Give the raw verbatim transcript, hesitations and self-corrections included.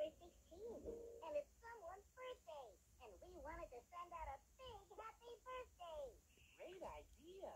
October sixteenth, and it's someone's birthday, and we wanted to send out a big happy birthday. Great idea.